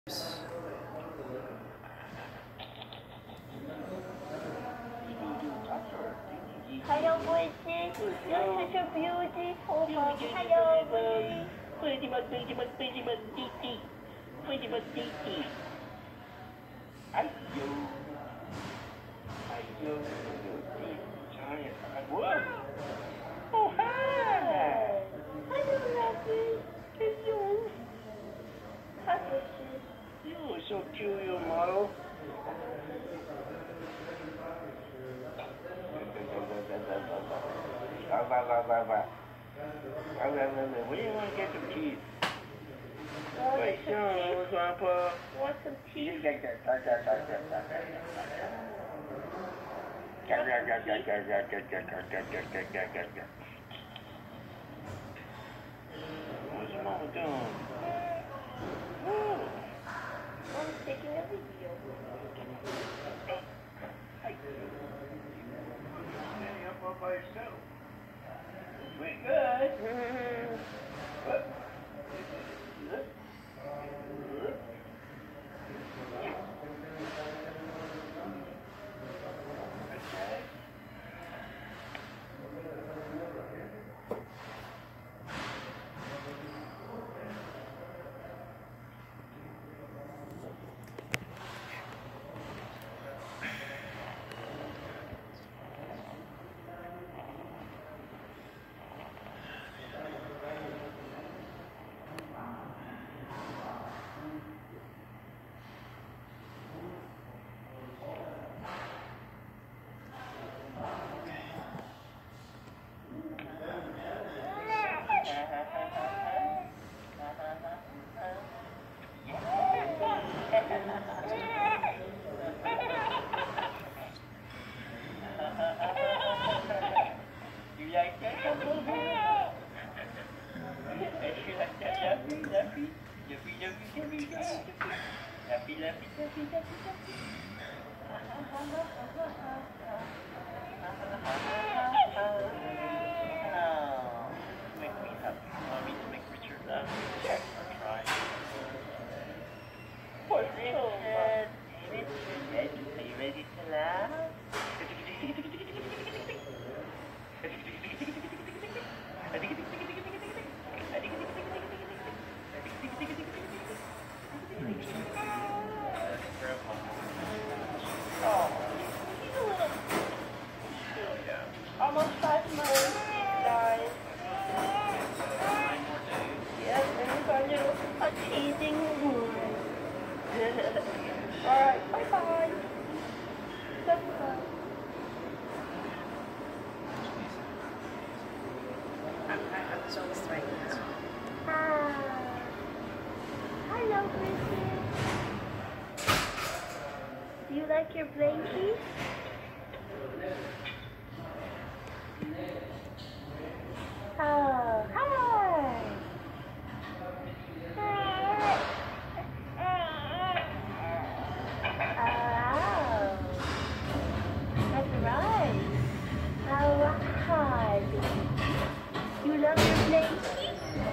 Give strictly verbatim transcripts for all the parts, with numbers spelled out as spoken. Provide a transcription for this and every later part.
Hello, Bridget. You're such a beautiful mom. Hello, Bridget. Pretty much, pretty much, pretty much, Titi. Pretty much, Titi. Ayo. Ayo. Giant. Whoa. Oh, hi. Hello, Lovey. Hello. Hi, Bridget. You're so cute, you model. Where do you want to get some teeth? Wait, no, Grandpa. Want some tea? You get that. What's Mama doing? Whoa. Mom's taking a video. Hey. Standing up all by yourself. Pretty good. Mm-hmm. What? Look. Look. Okay. You like that? You like that? Luffy, Luffy, Luffy, Luffy, Luffy, Luffy, Luffy, Luffy, Luffy, Luffy. Oh, make me happy. Want me to make Richard laugh? Yes, I'll try. Poor Richard, Richard, are you ready to laugh? Oh, he's a little... Almost five months, guys. Yes, and he's our little a teasing one. Alright, bye-bye. Bye-bye. I'm so excited. Hi. Hello, Bridget. Do you like your blankie? Oh, hi. Oh, that's right. Oh, hi. You love your blankie?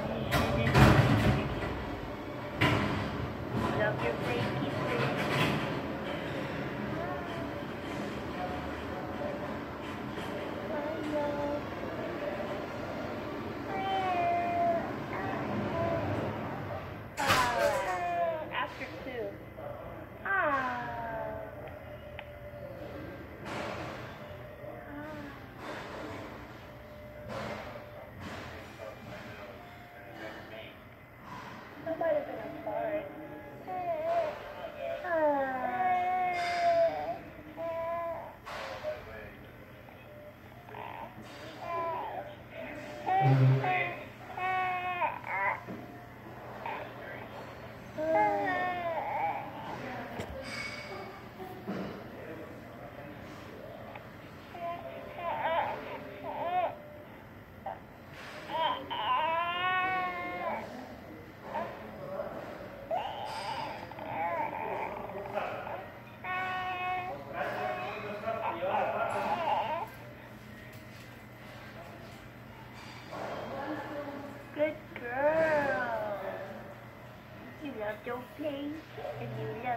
You love your blankie, please? I love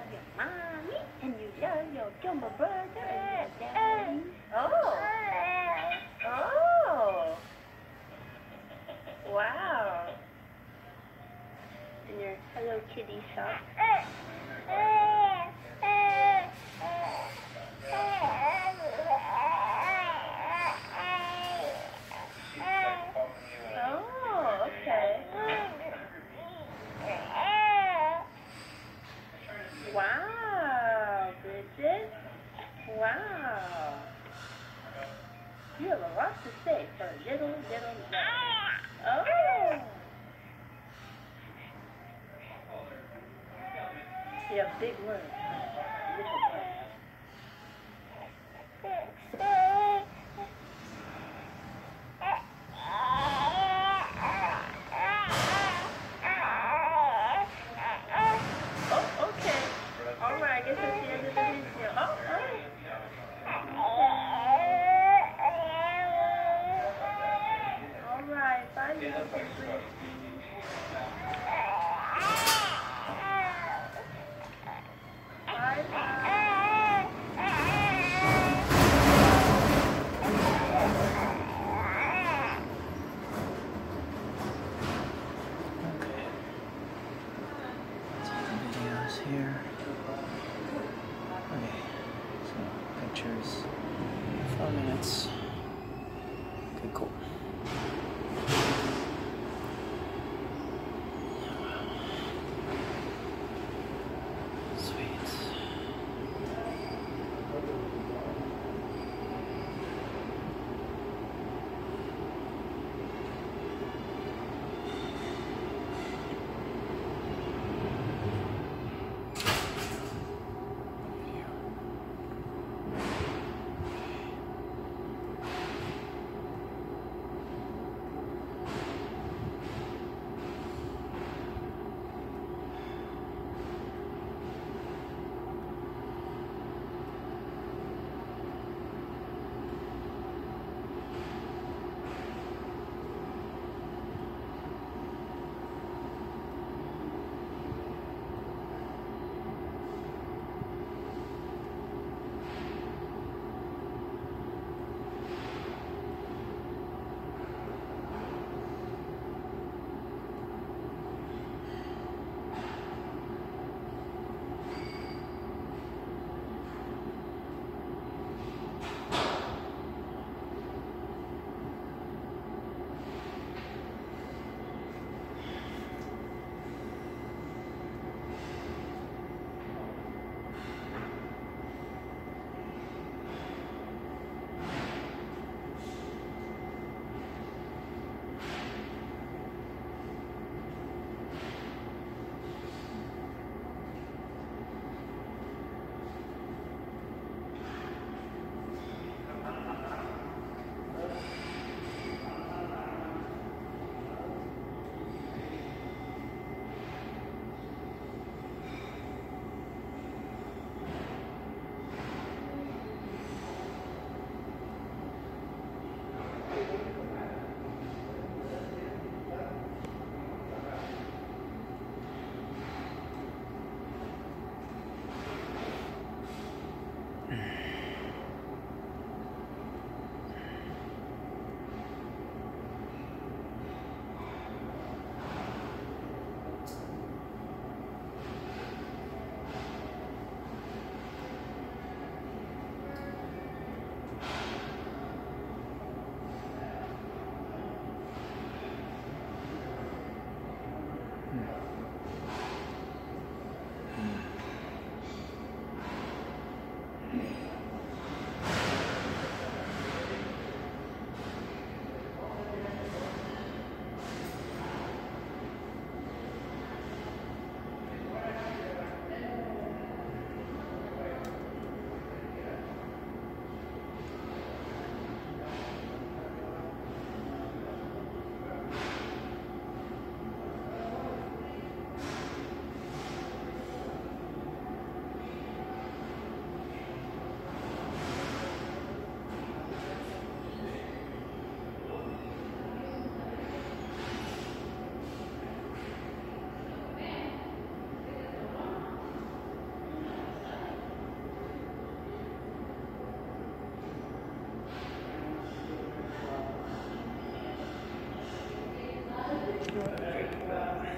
love your mommy, and you love your jumbo brother, and your daddy. Oh. Oh. Wow. And your Hello Kitty sock. Oh, okay. Wow, Bridget. Wow. You have a lot to say for a little, little girl. Oh. You have big words. Little words. Oh, okay. All right, I guess that's the end of the video. Oh, oh. All right, bye, little people. Here. Okay, so pictures, four minutes. Okay, cool. Sweet. Uh,